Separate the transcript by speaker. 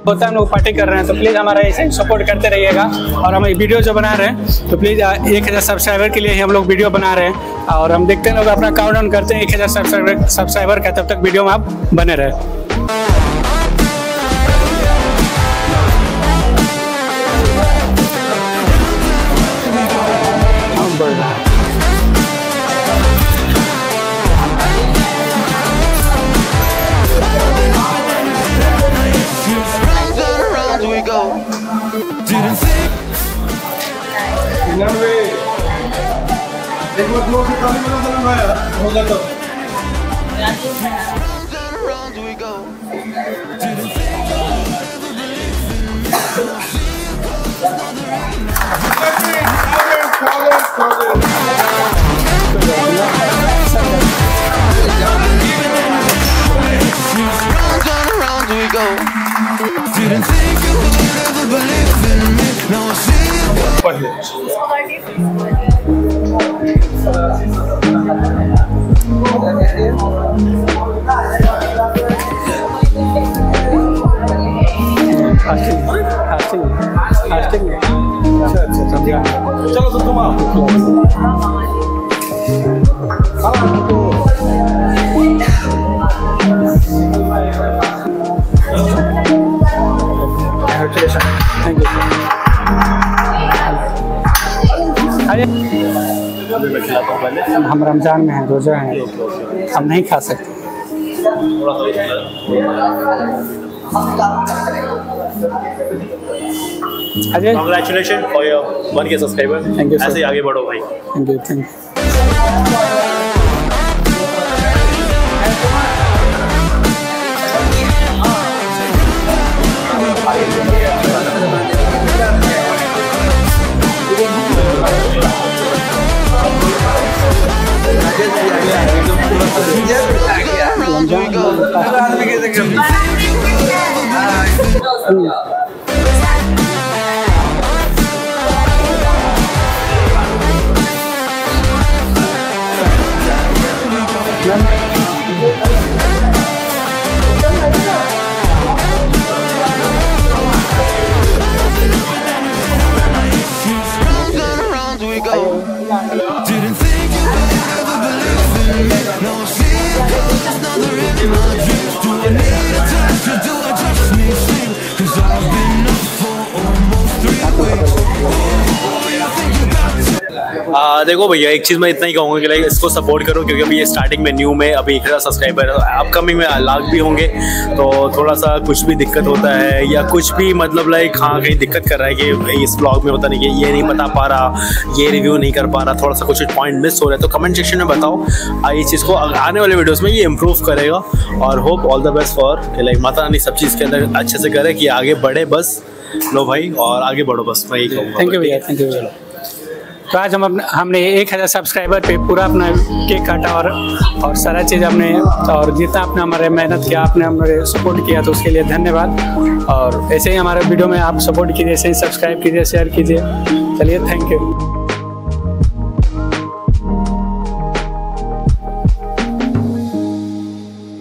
Speaker 1: होता है हम लोग पार्टी कर रहे हैं, तो प्लीज़ हमारा ऐसे ही सपोर्ट करते रहिएगा। और हम वीडियो जो बना रहे हैं तो प्लीज़ 1000 सब्सक्राइबर के लिए ही हम लोग वीडियो बना रहे हैं, और हम देखते हैं लोग अपना काउंटडाउन करते हैं 1000 सब्सक्राइबर का। तब तक वीडियो में आप बने रहे।
Speaker 2: Didn't think you would ever believe in me. Now I see
Speaker 3: चलो तो तुम आओ।
Speaker 1: Thank you. हम रमजान में हैं, रोजा हैं, हम नहीं खा सकते। Ajay,
Speaker 3: congratulation for your 1K subscriber.
Speaker 1: Thank you.
Speaker 3: ऐसे ही आगे बढ़ो भाई।
Speaker 1: Thank you, thank you.
Speaker 2: Didn't think you would ever believe in me. Now I see it's another in my dreams. Do I need attention? Do I just need sleep? 'Cause I've been up for almost 3 weeks.
Speaker 3: देखो भैया, एक चीज़ मैं इतना ही कहूँगा कि like इसको support करो, क्योंकि अभी ये स्टार्टिंग में न्यू में अभी 1000 सब्सक्राइबर, अपकमिंग में लाख भी होंगे, तो थोड़ा सा कुछ भी दिक्कत होता है या कुछ भी मतलब लाइक हाँ कहीं दिक्कत कर रहा है कि इस ब्लॉग में होता नहीं, कि ये नहीं बता पा रहा, ये रिव्यू नहीं कर पा रहा, थोड़ा सा कुछ पॉइंट मिस हो रहा है, तो कमेंट सेक्शन में बताओ। इस चीज़ को आने वाले वीडियोज़ में ये इम्प्रूव करेगा। और hope all the best for like Mata Rani सब चीज़ के अंदर अच्छे से करे कि आगे बढ़े, बस लो भाई और आगे बढ़ो, बस मैं यही कहूँगा।
Speaker 1: थैंक यू भैया, थैंक यू। तो आज हमने 1000 सब्सक्राइबर पे पूरा अपना केक काटा और सारा चीज़ आपने, और जितना आपने हमारे मेहनत किया, आपने हमारे सपोर्ट किया, तो उसके लिए धन्यवाद। और ऐसे ही हमारे वीडियो में आप सपोर्ट कीजिए, ऐसे ही सब्सक्राइब कीजिए, शेयर कीजिए। चलिए, थैंक यू।